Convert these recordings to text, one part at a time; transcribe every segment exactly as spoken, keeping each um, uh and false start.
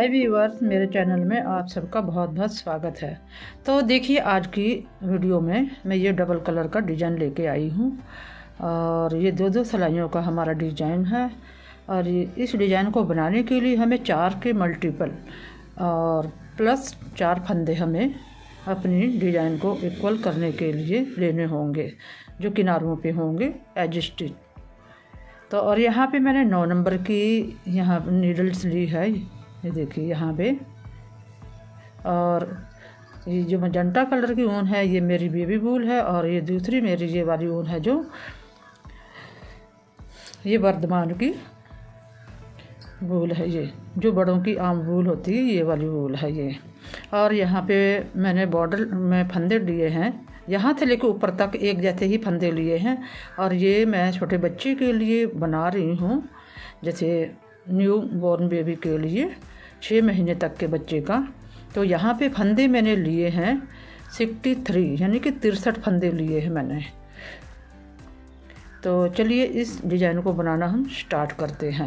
हाय viewers, मेरे channel में आप सबका बहुत बहुत स्वागत है। तो देखिए, आज की वीडियो में मैं ये डबल कलर का डिज़ाइन लेके आई हूँ और ये दो दो सिलाइयों का हमारा डिज़ाइन है। और ये इस डिज़ाइन को बनाने के लिए हमें चार के मल्टीपल और प्लस चार फंदे हमें अपनी डिज़ाइन को इक्वल करने के लिए लेने होंगे, जो किनारों पे होंगे एडजस्टेड। तो और यहाँ पे मैंने नौ नंबर की यहाँ नीडल्स ली है, ये देखिए यहाँ पे। और ये जो मजंटा कलर की ऊन है ये मेरी बेबी वूल है, और ये दूसरी मेरी ये वाली ऊन है जो ये वर्धमान की वूल है, ये जो बड़ों की आम वूल होती है ये वाली वूल है ये। और यहाँ पे मैंने बॉर्डर में फंदे लिए हैं, यहाँ से लेकर ऊपर तक एक जैसे ही फंदे लिए हैं। और ये मैं छोटे बच्चे के लिए बना रही हूँ, जैसे न्यू बॉर्न बेबी के लिए, छः महीने तक के बच्चे का। तो यहाँ पे फंदे मैंने लिए हैं सिक्सटी थ्री, यानी कि तिरसठ फंदे लिए हैं मैंने। तो चलिए इस डिज़ाइन को बनाना हम स्टार्ट करते हैं।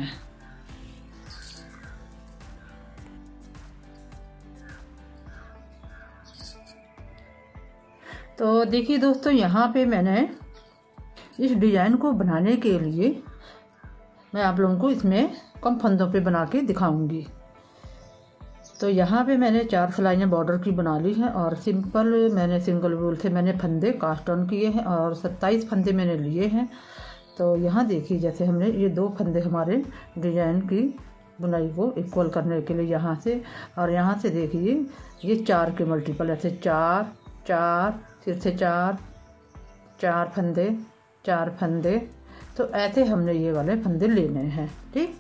तो देखिए दोस्तों, यहाँ पे मैंने इस डिज़ाइन को बनाने के लिए मैं आप लोगों को इसमें कम फंदों पे बना के दिखाऊंगी। तो यहाँ पे मैंने चार सिलाइयाँ बॉर्डर की बना ली हैं, और सिंपल मैंने सिंगल वूल से मैंने फंदे कास्ट ऑन किए हैं, और सत्ताईस फंदे मैंने लिए हैं। तो यहाँ देखिए, जैसे हमने ये दो फंदे हमारे डिज़ाइन की बुनाई को इक्वल करने के लिए यहाँ से, और यहाँ से देखिए ये चार के मल्टीपल, ऐसे चार चार फिर से चार चार फंदे चार फंदे। तो ऐसे हमने ये वाले फंदे लेने हैं, ठीक।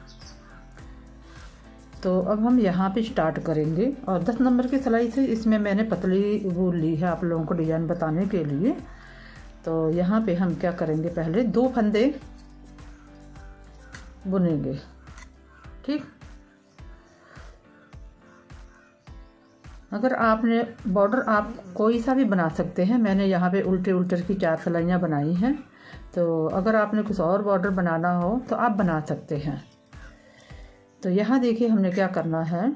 तो अब हम यहाँ पे स्टार्ट करेंगे, और दस नंबर की सिलाई से इसमें मैंने पतली वूल ली है आप लोगों को डिज़ाइन बताने के लिए। तो यहाँ पे हम क्या करेंगे, पहले दो फंदे बुनेंगे, ठीक। अगर आपने बॉर्डर आप कोई सा भी बना सकते हैं, मैंने यहाँ पे उल्टे उल्टे की चार सिलाइयाँ बनाई हैं। तो अगर आपने कुछ और बॉर्डर बनाना हो तो आप बना सकते हैं। तो यहाँ देखिए हमने क्या करना है,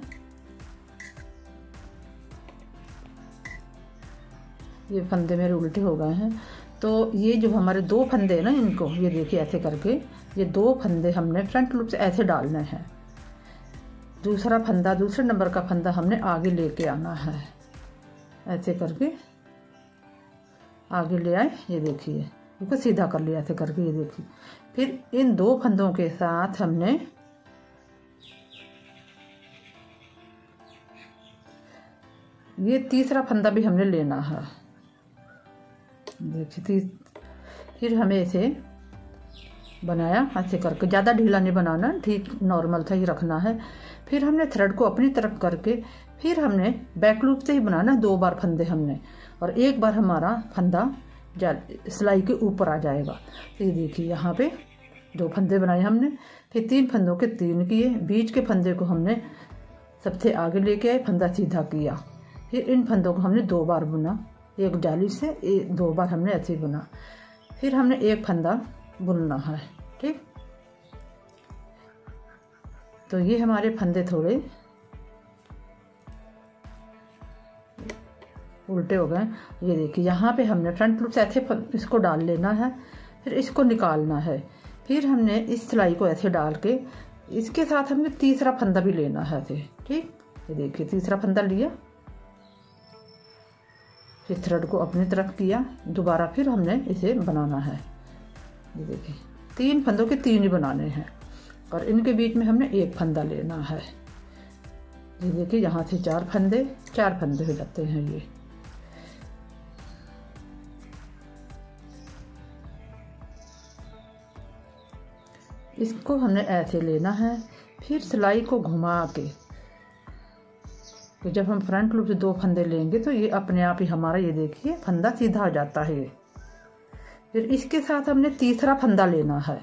ये फंदे मेरे उल्टे हो गए हैं। तो ये जो हमारे दो फंदे हैं ना, इनको ये देखिए ऐसे करके ये दो फंदे हमने फ्रंट लूप से ऐसे डालने हैं। दूसरा फंदा, दूसरे नंबर का फंदा हमने आगे लेके आना है, ऐसे करके आगे ले आए, ये देखिए इसको सीधा कर लिया ऐसे करके, ये देखिए। फिर इन दो फंदों के साथ हमने ये तीसरा फंदा भी हमने लेना है, देखिए। फिर हमें इसे बनाया ऐसे करके, ज़्यादा ढीला नहीं बनाना, ठीक नॉर्मल था ही रखना है। फिर हमने थ्रेड को अपनी तरफ करके फिर हमने बैक लूप से ही बनाना, दो बार फंदे हमने, और एक बार हमारा फंदा सिलाई के ऊपर आ जाएगा। तो ये देखिए यहाँ पे दो फंदे बनाए हमने, फिर तीन फंदों के तीन किए, बीच के फंदे को हमने सबसे आगे लेके आए, फंदा सीधा किया। फिर इन फंदों को हमने दो बार बुना, एक जाली से एक दो बार हमने ऐसे ही बुना। फिर हमने एक फंदा बुनना है, ठीक। तो ये हमारे फंदे थोड़े उल्टे हो गए, ये देखिए। यहाँ पे हमने फ्रंट लूप से ऐसे इसको डाल लेना है, फिर इसको निकालना है। फिर हमने इस सिलाई को ऐसे डाल के इसके साथ हमने तीसरा फंदा भी लेना है ऐसे, ठीक। ये देखिए तीसरा फंदा लिया, फिर थ्रेड को अपनी तरफ किया, दोबारा फिर हमने इसे बनाना है। ये देखिए तीन फंदों के तीन ही बनाने हैं, और इनके बीच में हमने एक फंदा लेना है। ये देखिए यहाँ से चार फंदे चार फंदे हो जाते हैं ये। इसको हमने ऐसे लेना है, फिर सिलाई को घुमा के, तो जब हम फ्रंट लूप से दो फंदे लेंगे तो ये अपने आप ही हमारा, ये देखिए फंदा सीधा हो जाता है। फिर इसके साथ हमने तीसरा फंदा लेना है,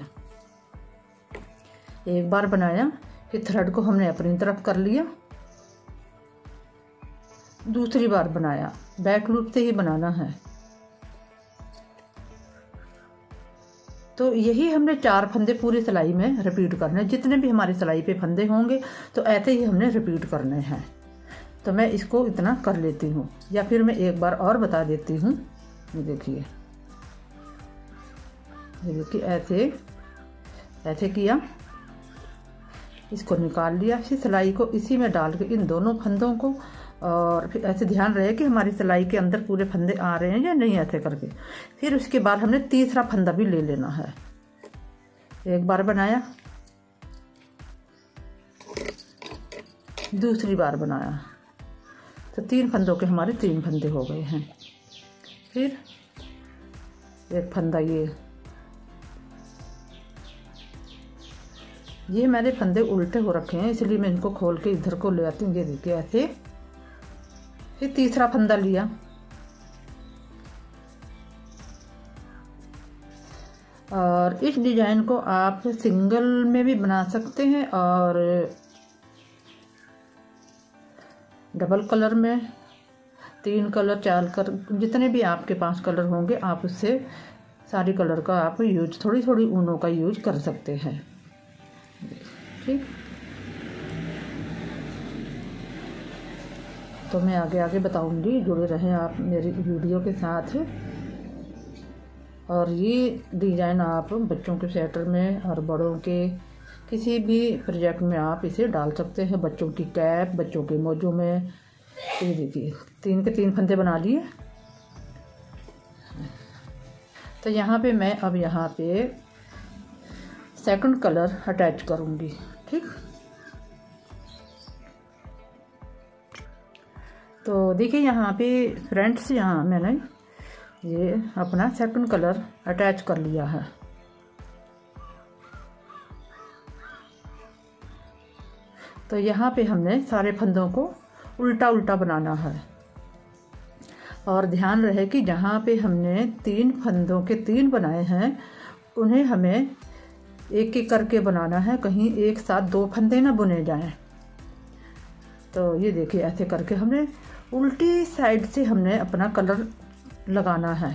एक बार बनाया, फिर थ्रेड को हमने अपनी तरफ कर लिया, दूसरी बार बनाया, बैक लूप से ही बनाना है। तो यही हमने चार फंदे पूरी सिलाई में रिपीट करने, जितने भी हमारी सिलाई पे फंदे होंगे तो ऐसे ही हमने रिपीट करने हैं। तो मैं इसको इतना कर लेती हूँ, या फिर मैं एक बार और बता देती हूँ। ये देखिए, ये देखिए ऐसे ऐसे किया, इसको निकाल लिया, फिर सिलाई को इसी में डाल के इन दोनों फंदों को, और फिर ऐसे ध्यान रहे कि हमारी सिलाई के अंदर पूरे फंदे आ रहे हैं या नहीं, ऐसे करके। फिर उसके बाद हमने तीसरा फंदा भी ले लेना है। एक बार बनाया, दूसरी बार बनाया, तो तीन फंदों के हमारे तीन फंदे हो गए हैं। फिर एक फंदा, ये ये मैंने फंदे उल्टे हो रखे हैं, इसलिए मैं इनको खोल के इधर को ले आती हूँ। ये देखिए ऐसे। फिर तीसरा फंदा लिया, और इस डिजाइन को आप सिंगल में भी बना सकते हैं और डबल कलर में, तीन कलर, चार कलर, जितने भी आपके पास कलर होंगे आप उससे सारी कलर का आप यूज, थोड़ी थोड़ी ऊनों का यूज कर सकते हैं। ठीक, तो मैं आगे आगे बताऊंगी, जुड़े रहें आप मेरी वीडियो के साथ। और ये डिज़ाइन आप बच्चों के स्वेटर में और बड़ों के किसी भी प्रोजेक्ट में आप इसे डाल सकते हैं। बच्चों की कैप, बच्चों के मोजों में। ये देखिए तीन के तीन फंदे बना लिए। तो यहाँ पे मैं अब यहाँ पे सेकंड कलर अटैच करूँगी। ठीक, तो देखिए यहाँ पे फ्रेंड्स, यहाँ मैंने ये अपना सेकंड कलर अटैच कर लिया है। तो यहाँ पे हमने सारे फंदों को उल्टा उल्टा बनाना है, और ध्यान रहे कि जहाँ पे हमने तीन फंदों के तीन बनाए हैं उन्हें हमें एक एक करके बनाना है, कहीं एक साथ दो फंदे ना बुने जाएं। तो ये देखिए ऐसे करके हमने उल्टी साइड से हमने अपना कलर लगाना है।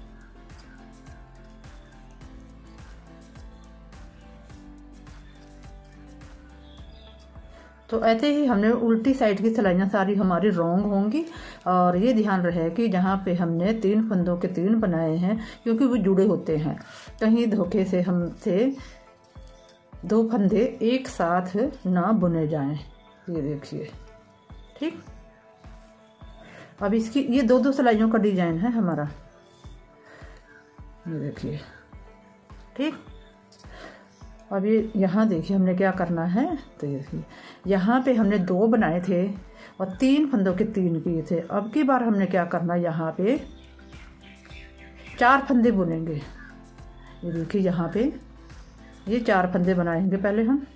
तो ऐसे ही हमने उल्टी साइड की सिलाइयाँ सारी हमारी रॉन्ग होंगी। और ये ध्यान रहे कि जहाँ पे हमने तीन फंदों के तीन बनाए हैं, क्योंकि वो जुड़े होते हैं, कहीं धोखे से हमसे दो फंदे एक साथ ना बुने जाएं। ये देखिए। ठीक, अब इसकी ये दो दो सिलाइयों का डिजाइन है हमारा। ये देखिए। ठीक, अब ये यहाँ देखिए हमने क्या करना है। तो देखिए यहाँ पे हमने दो बनाए थे और तीन फंदों के तीन किए थे। अब की बार हमने क्या करना, यहाँ पे चार फंदे बुनेंगे। ये देखिए यहाँ पे ये चार फंदे बनाएंगे पहले हम।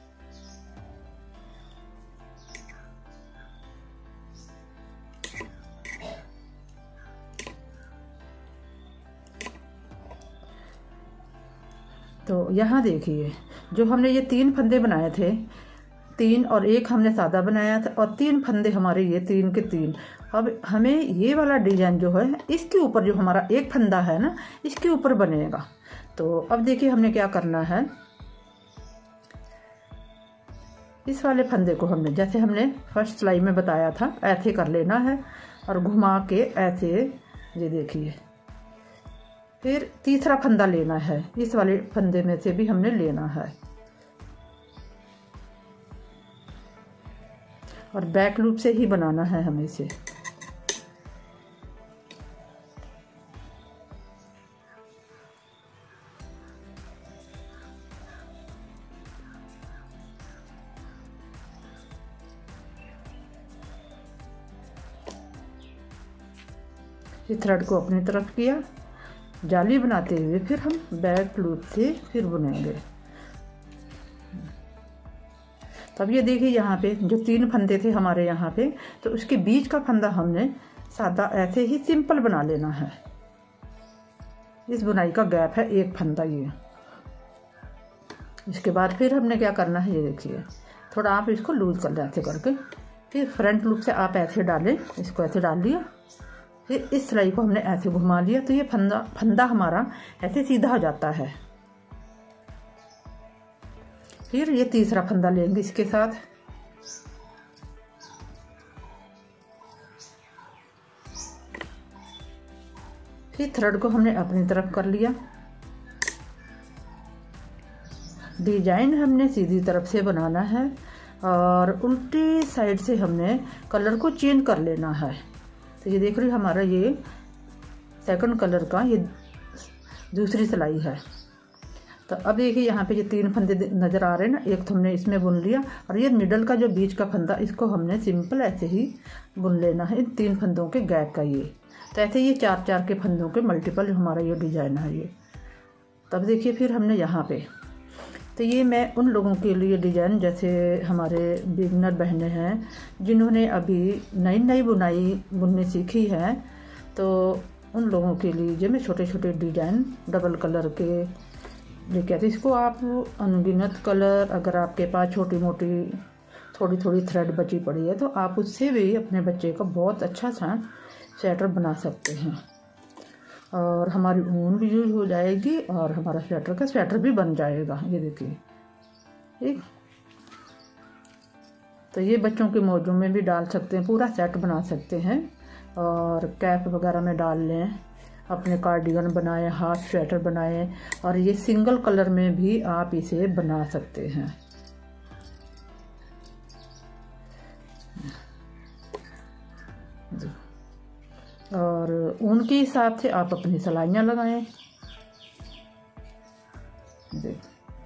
तो यहाँ देखिए जो हमने ये तीन फंदे बनाए थे, तीन और एक हमने सादा बनाया था, और तीन फंदे हमारे ये तीन के तीन। अब हमें ये वाला डिजाइन जो है इसके ऊपर जो हमारा एक फंदा है ना, इसके ऊपर बनेगा। तो अब देखिए हमने क्या करना है, इस वाले फंदे को हमने, जैसे हमने फर्स्ट सिलाई में बताया था, ऐसे कर लेना है और घुमा के ऐसे। ये देखिए फिर तीसरा फंदा लेना है, इस वाले फंदे में से भी हमने लेना है, और बैक लूप से ही बनाना है हमें इसे। इस थ्रेड को अपनी तरफ किया, जाली बनाते हुए फिर हम बैक लूप से फिर बुनेंगे। तब ये देखिए यहाँ पे जो तीन फंदे थे हमारे यहाँ पे, तो उसके बीच का फंदा हमने सादा ऐसे ही सिंपल बना लेना है। इस बुनाई का गैप है एक फंदा ये। इसके बाद फिर हमने क्या करना है, ये देखिए थोड़ा आप इसको लूज कर लें ऐसे करके। फिर फ्रंट लूप से आप ऐसे डालें, इसको ऐसे डाल लिया, फिर इस सिलाई को हमने ऐसे घुमा लिया, तो ये फंदा फंदा हमारा ऐसे सीधा हो जाता है। फिर ये तीसरा फंदा लेंगे इसके साथ। फिर थ्रेड को हमने अपनी तरफ कर लिया। डिजाइन हमने सीधी तरफ से बनाना है और उल्टी साइड से हमने कलर को चेंज कर लेना है। तो ये देख रही हमारा ये सेकंड कलर का ये दूसरी सिलाई है। तो अब देखिए यहाँ पे ये तीन फंदे नज़र आ रहे हैं ना, एक तो हमने इसमें बुन लिया और ये मिडल का जो बीच का फंदा इसको हमने सिंपल ऐसे ही बुन लेना है इन तीन फंदों के गैप का। ये तो ऐसे ये चार चार के फंदों के मल्टीपल हमारा ये डिज़ाइन है ये। तब देखिए फिर हमने यहाँ पे, तो ये मैं उन लोगों के लिए डिज़ाइन जैसे हमारे बिगनर बहनें हैं जिन्होंने अभी नई नई बुनाई बुननी सीखी है, तो उन लोगों के लिए जो मैं छोटे छोटे डिज़ाइन डबल कलर के लेके आती। इसको आप अनगिनत कलर, अगर आपके पास छोटी मोटी थोड़ी थोड़ी थ्रेड बची पड़ी है तो आप उससे भी अपने बच्चे का बहुत अच्छा सा स्वेटर बना सकते हैं और हमारी ऊन भी यूज हो जाएगी और हमारा स्वेटर का स्वेटर भी बन जाएगा। ये देखिए ठीक। तो ये बच्चों के मौजों में भी डाल सकते हैं, पूरा सेट बना सकते हैं और कैप वगैरह में डाल लें, अपने कार्डिगन बनाएं, हाफ स्वेटर बनाएं और ये सिंगल कलर में भी आप इसे बना सकते हैं। और ऊन के हिसाब से आप अपनी सिलाइयाँ लगाएं। देख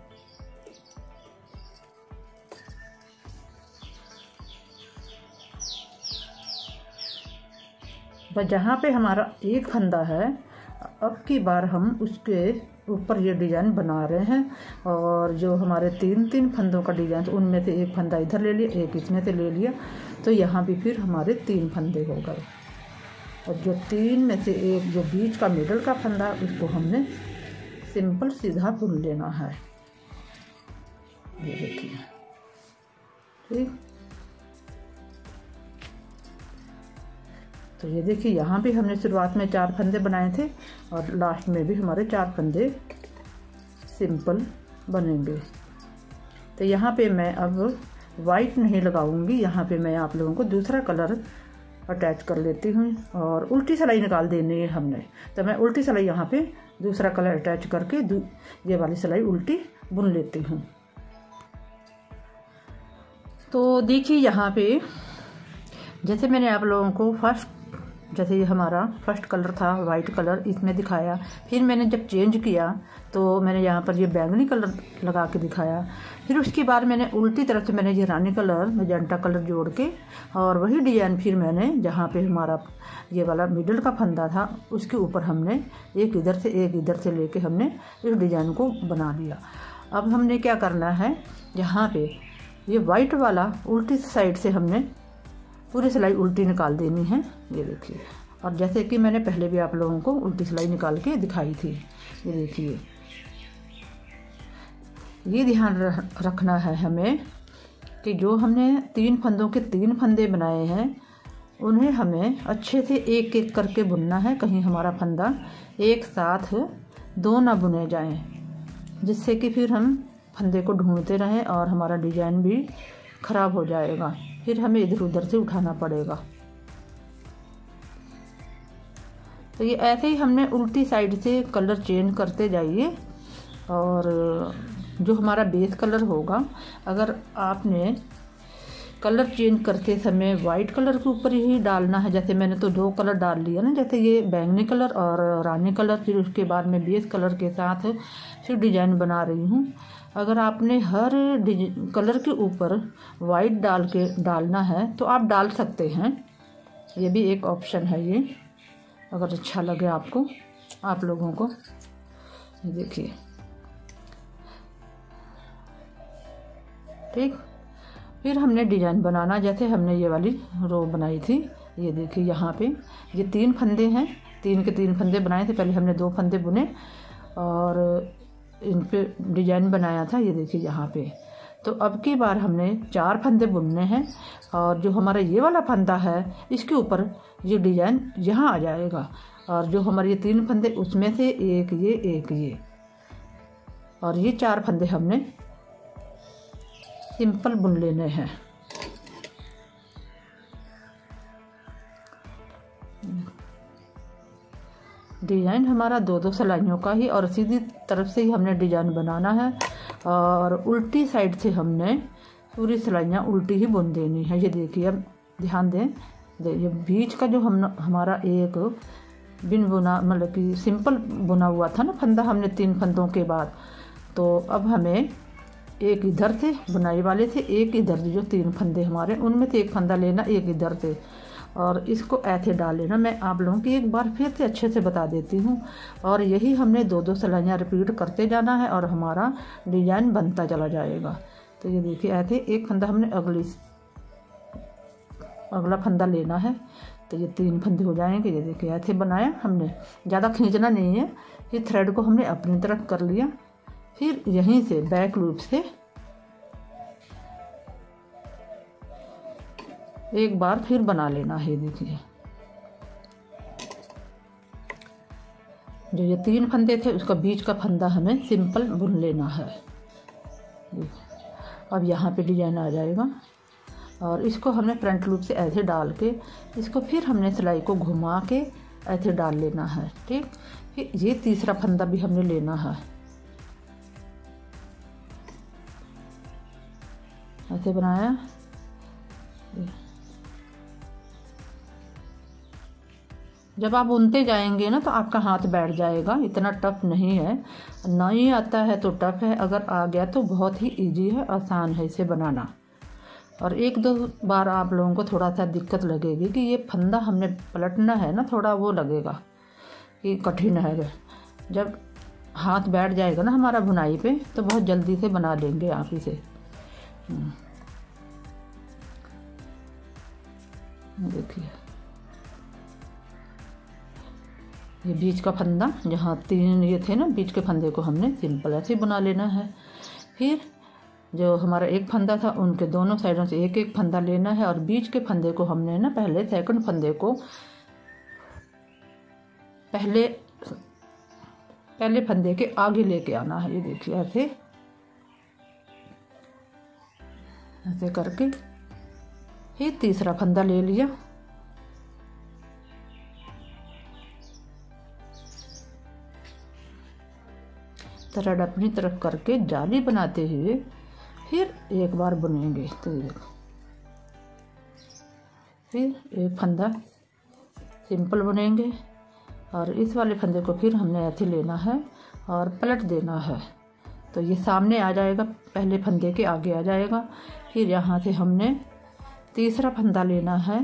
बस जहाँ पे हमारा एक फंदा है अब की बार हम उसके ऊपर ये डिज़ाइन बना रहे हैं और जो हमारे तीन तीन फंदों का डिज़ाइन तो उनमें से एक फंदा इधर ले लिया, एक इसमें से ले लिया, तो यहाँ भी फिर हमारे तीन फंदे हो गए और जो तीन में से एक जो बीच का मिडल का फंदा उसको हमने सिंपल सीधा बुन लेना है। ये देखिए ठीक। तो ये देखिए यहाँ भी हमने शुरुआत में चार फंदे बनाए थे और लास्ट में भी हमारे चार फंदे सिंपल बनेंगे। तो यहाँ पे मैं अब वाइट नहीं लगाऊंगी, यहाँ पे मैं आप लोगों को दूसरा कलर अटैच कर लेती हूँ और उल्टी सिलाई निकाल देनी है हमने। तो मैं उल्टी सिलाई यहाँ पे दूसरा कलर अटैच करके ये वाली सिलाई उल्टी बुन लेती हूँ। तो देखिए यहाँ पे जैसे मैंने आप लोगों को फर्स्ट, जैसे ये हमारा फर्स्ट कलर था वाइट कलर इसमें दिखाया, फिर मैंने जब चेंज किया तो मैंने यहाँ पर ये बैंगनी कलर लगा के दिखाया, फिर उसके बाद मैंने उल्टी तरफ से मैंने ये रानी कलर मैजेंटा कलर जोड़ के और वही डिज़ाइन फिर मैंने जहाँ पे हमारा ये वाला मिडल का फंदा था उसके ऊपर हमने एक इधर से एक इधर से लेके हमने इस डिज़ाइन को बना लिया। अब हमने क्या करना है, यहाँ पे ये वाइट वाला उल्टी साइड से हमने पूरी सिलाई उल्टी निकाल देनी है। ये देखिए, और जैसे कि मैंने पहले भी आप लोगों को उल्टी सिलाई निकाल के दिखाई थी। ये देखिए, ये ध्यान रखना है हमें कि जो हमने तीन फंदों के तीन फंदे बनाए हैं उन्हें हमें अच्छे से एक एक करके बुनना है, कहीं हमारा फंदा एक साथ दो ना बुने जाएं, जिससे कि फिर हम फंदे को ढूंढते रहें और हमारा डिज़ाइन भी ख़राब हो जाएगा, फिर हमें इधर उधर से उठाना पड़ेगा। तो ये ऐसे ही हमने उल्टी साइड से कलर चेंज करते जाइए और जो हमारा बेस कलर होगा, अगर आपने कलर चेंज करते समय वाइट कलर के ऊपर ही डालना है, जैसे मैंने तो दो कलर डाल लिया ना, जैसे ये बैंगनी कलर और रानी कलर, फिर उसके बाद में बेस कलर के साथ फिर डिज़ाइन बना रही हूँ। अगर आपने हर कलर के ऊपर वाइट डाल के डालना है तो आप डाल सकते हैं, ये भी एक ऑप्शन है ये, अगर अच्छा लगे आपको आप लोगों को। देखिए ठीक, फिर हमने डिज़ाइन बनाना, जैसे हमने ये वाली रो बनाई थी। ये देखिए यहाँ पे ये तीन फंदे हैं, तीन के तीन फंदे बनाए थे, पहले हमने दो फंदे बुने और इन पे डिज़ाइन बनाया था। ये देखिए यहाँ पे, तो अब की बार हमने चार फंदे बुनने हैं और जो हमारा ये वाला फंदा है इसके ऊपर ये डिज़ाइन यहाँ आ जाएगा और जो हमारे ये तीन फंदे उसमें से एक ये एक ये और ये चार फंदे हमने सिंपल बुन लेने हैं। डिज़ाइन हमारा दो दो सिलाइयों का ही और सीधी तरफ से ही हमने डिज़ाइन बनाना है और उल्टी साइड से हमने पूरी सिलाइयाँ उल्टी ही बुन देनी है। ये देखिए, अब ध्यान दें, ये बीच का जो हम हमारा एक बिन बुना मतलब कि सिंपल बुना हुआ था ना फंदा हमने तीन फंदों के बाद, तो अब हमें एक इधर से बुनाई वाले से, एक इधर से, जो तीन फंदे हमारे उनमें से एक फंदा लेना, एक इधर से, और इसको ऐसे डाल लेना। मैं आप लोगों की एक बार फिर से अच्छे से बता देती हूँ। और यही हमने दो दो सिलाइयाँ रिपीट करते जाना है और हमारा डिज़ाइन बनता चला जाएगा। तो ये देखिए, ऐसे एक फंदा हमने अगली अगला फंदा लेना है, तो ये तीन फंदे हो जाएंगे। ये देखिए, ऐसे बनाया हमने, ज़्यादा खींचना नहीं है। ये थ्रेड को हमने अपनी तरफ कर लिया, फिर यहीं से बैक लूप से एक बार फिर बना लेना है। देखिए, जो ये तीन फंदे थे उसका बीच का फंदा हमें सिंपल बुन लेना है। अब यहाँ पे डिजाइन आ जाएगा और इसको हमने फ्रंट लूप से ऐसे डाल के इसको फिर हमने सिलाई को घुमा के ऐसे डाल लेना है। ठीक, फिर ये तीसरा फंदा भी हमने लेना है, ऐसे बनाया। जब आप बुनते जाएंगे ना तो आपका हाथ बैठ जाएगा, इतना टफ नहीं है। नहीं आता है तो टफ है, अगर आ गया तो बहुत ही इजी है, आसान है इसे बनाना। और एक दो बार आप लोगों को थोड़ा सा दिक्कत लगेगी कि ये फंदा हमने पलटना है ना, थोड़ा वो लगेगा कि कठिन है। जब हाथ बैठ जाएगा ना हमारा बुनाई पे तो बहुत जल्दी से बना लेंगे आप इसे। देखिए, ये बीच का फंदा, जहाँ तीन ये थे ना बीच के फंदे को हमने सिंपल ऐसे बना लेना है। फिर जो हमारा एक फंदा था उनके दोनों साइडों से एक एक फंदा लेना है और बीच के फंदे को हमने ना पहले सेकंड फंदे को पहले पहले फंदे के आगे लेके आना है। ये देखिए, ऐसे ऐसे करके फिर तीसरा फंदा ले लिया, थ्रेड अपनी तरफ करके जाली बनाते हुए फिर एक बार बुनेंगे। तो देखो, फिर एक फंदा सिंपल बुनेंगे और इस वाले फंदे को फिर हमने ऐसे लेना है और पलट देना है। तो ये सामने आ जाएगा, पहले फंदे के आगे आ जाएगा। फिर यहाँ से हमने तीसरा फंदा लेना है।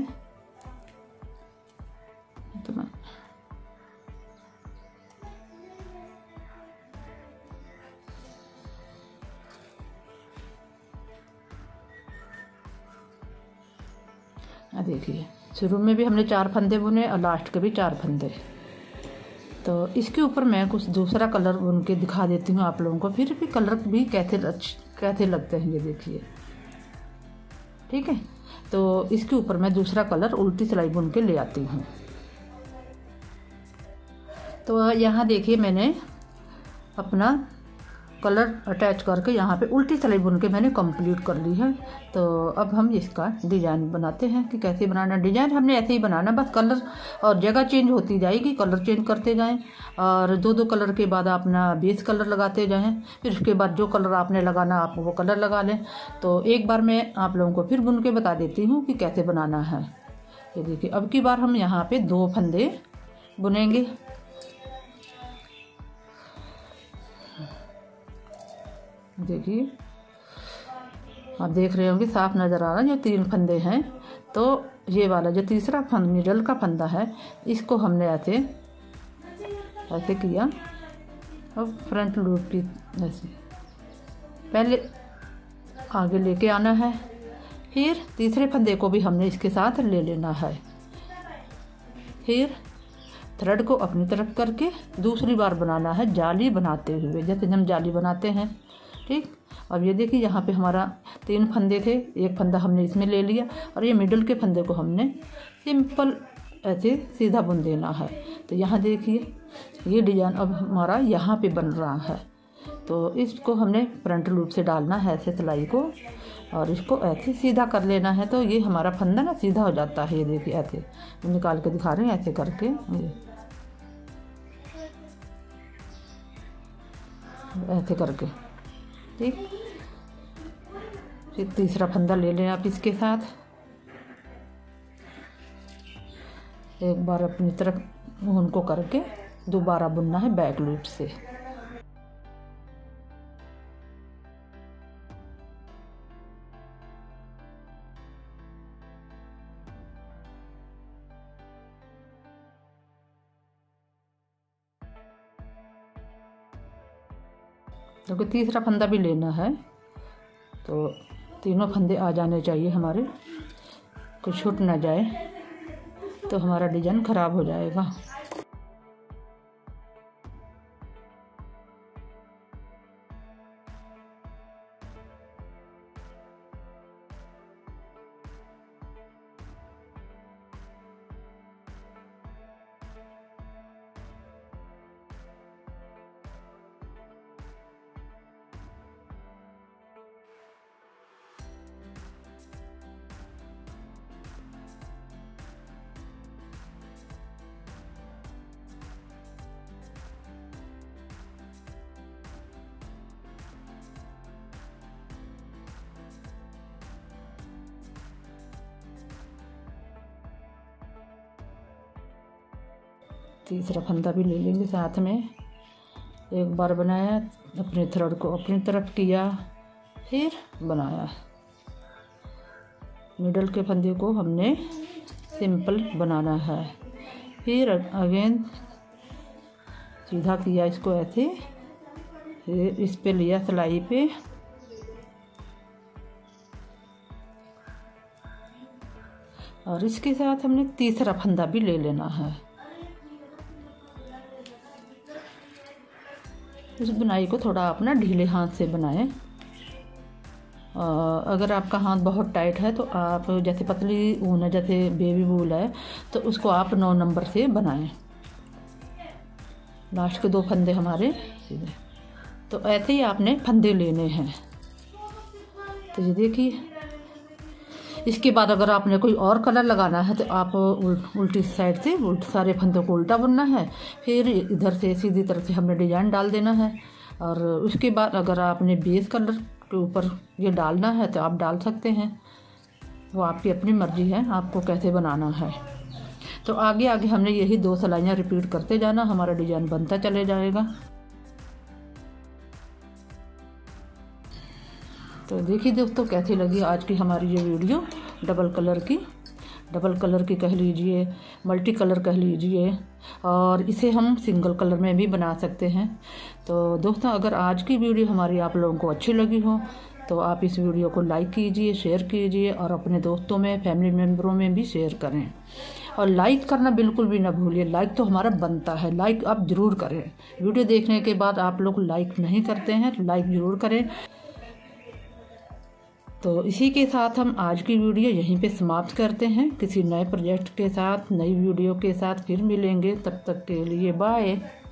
तो मैं देखिए, शुरू में भी हमने चार फंदे बुने और लास्ट के भी चार फंदे। तो इसके ऊपर मैं कुछ दूसरा कलर बुन के दिखा देती हूँ आप लोगों को, फिर भी कलर भी कैसे कैसे लगते हैं ये देखिए। ठीक है, तो इसके ऊपर मैं दूसरा कलर उल्टी सिलाई बुन के ले आती हूँ। तो यहाँ देखिए, मैंने अपना कलर अटैच करके यहाँ पे उल्टी सिलाई बुन के मैंने कंप्लीट कर ली है। तो अब हम इसका डिज़ाइन बनाते हैं कि कैसे बनाना। डिज़ाइन हमने ऐसे ही बनाना, बस कलर और जगह चेंज होती जाएगी, कलर चेंज करते जाएं और दो दो कलर के बाद अपना बेस कलर लगाते जाएं। फिर उसके बाद जो कलर आपने लगाना आप वो कलर लगा लें। तो एक बार मैं आप लोगों को फिर बुन के बता देती हूँ कि कैसे बनाना है। ये देखिए, अब की बार हम यहाँ पे दो फंदे बुनेंगे। देखिए, आप देख रहे होंगे, साफ नज़र आ रहा है, जो तीन फंदे हैं। तो ये वाला जो तीसरा फंद मिडल का फंदा है, इसको हमने ऐसे ऐसे किया। अब फ्रंट लूप की ऐसे पहले आगे लेके आना है, फिर तीसरे फंदे को भी हमने इसके साथ ले लेना है। फिर थ्रेड को अपनी तरफ करके दूसरी बार बनाना है, जाली बनाते हुए, जैसे हम जाली बनाते हैं। ठीक, अब ये देखिए, यहाँ पे हमारा तीन फंदे थे, एक फंदा हमने इसमें ले लिया और ये मिडल के फंदे को हमने सिंपल ऐसे सीधा बुन देना है। तो यहाँ देखिए, ये डिज़ाइन अब हमारा यहाँ पे बन रहा है। तो इसको हमने फ्रंट लूप से डालना है ऐसे सिलाई को, और इसको ऐसे सीधा कर लेना है। तो ये हमारा फंदा ना सीधा हो जाता है। ये देखिए ऐसे निकाल के दिखा रहे हैं, ऐसे करके ये ऐसे करके, ठीक। फिर तीसरा फंदा ले लें आप इसके साथ। एक बार अपनी तरफ उनको करके दोबारा बुनना है बैक लूप से। क्योंकि तीसरा फंदा भी लेना है, तो तीनों फंदे आ जाने चाहिए हमारे, कुछ छूट ना जाए तो हमारा डिज़ाइन ख़राब हो जाएगा। तीसरा फंदा भी ले लेंगे साथ में। एक बार बनाया, अपने थ्रेड को अपनी तरफ किया, फिर बनाया। मिडल के फंदे को हमने सिंपल बनाना है। फिर अगेन सीधा किया इसको ऐसे, फिर इस पे लिया सिलाई पे, और इसके साथ हमने तीसरा फंदा भी ले लेना है। इस बुनाई को थोड़ा अपना ढीले हाथ से बनाएं। अगर आपका हाथ बहुत टाइट है तो आप, जैसे पतली ऊन है, जैसे बेबी वूल है, तो उसको आप नौ नंबर से बनाएं। लास्ट के दो फंदे हमारे सीधे, तो ऐसे ही आपने फंदे लेने हैं। तो ये देखिए, इसके बाद अगर आपने कोई और कलर लगाना है तो आप उल, उल्टी साइड से उल्ट सारे फंदों को उल्टा बुनना है। फिर इधर से सीधी तरफ से हमने डिजाइन डाल देना है। और उसके बाद अगर आपने बेस कलर के ऊपर ये डालना है तो आप डाल सकते हैं, वो आपकी अपनी मर्जी है आपको कैसे बनाना है। तो आगे आगे हमने यही दो सिलाइयाँ रिपीट करते जाना, हमारा डिजाइन बनता चले जाएगा। तो देखिए दोस्तों, कैसी लगी आज की हमारी ये वीडियो डबल कलर की डबल कलर की कह लीजिए, मल्टी कलर कह लीजिए, और इसे हम सिंगल कलर में भी बना सकते हैं। तो दोस्तों, अगर आज की वीडियो हमारी आप लोगों को अच्छी लगी हो तो आप इस वीडियो को लाइक कीजिए, शेयर कीजिए, और अपने दोस्तों में, फैमिली मेम्बरों में भी शेयर करें। और लाइक करना बिल्कुल भी ना भूलिए, लाइक तो हमारा बनता है, लाइक आप ज़रूर करें। वीडियो देखने के बाद आप लोग लाइक नहीं करते हैं तो लाइक ज़रूर करें। तो इसी के साथ हम आज की वीडियो यहीं पे समाप्त करते हैं। किसी नए प्रोजेक्ट के साथ, नई वीडियो के साथ फिर मिलेंगे। तब तक के लिए बाय।